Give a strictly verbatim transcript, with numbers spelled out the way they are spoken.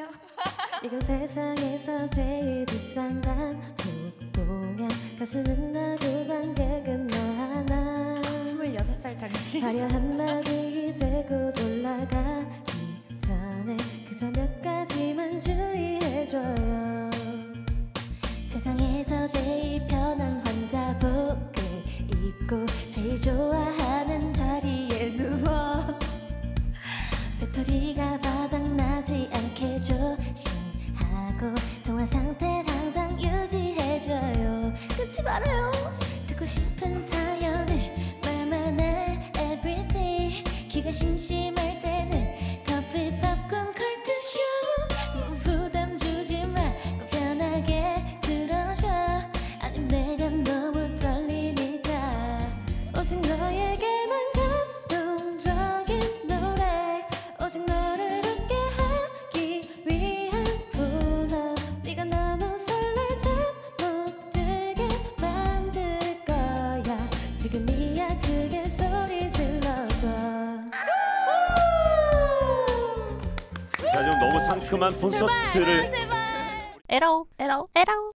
좋아요. 이건 세상에서 제일 비싼 단톡동양 가슴은 나고 관객은 너 하나. 스물여섯 살 당신. 화려 한마디 이제 곧 올라가기 전에 그저 몇 가지만 주의해줘요. 세상에서 제일 편한 환자복을 입고 제일 좋아하는 자리에 누워 배터리가 바닥나지 않게 조심하고 통화 상태를 항상 유지해줘요. 끊지 말아요. 듣고 싶은 사연을 말만 해 everyday. 귀가 심심할 때는 커피 팝콘 컬투쇼. 너무 부담 주지 말고 편하게 들어줘. 아님 내가 너무 떨리니까 오직 너에게만 감동적인 노래. 오직 너를 웃게 하기 위한 플러. 네가 너무 설레 잠 못 들게 만들 거야. 지금이야 크게 소리 질러줘. 자, 좀 너무 상큼한 콘서트를 에러 에러 에러.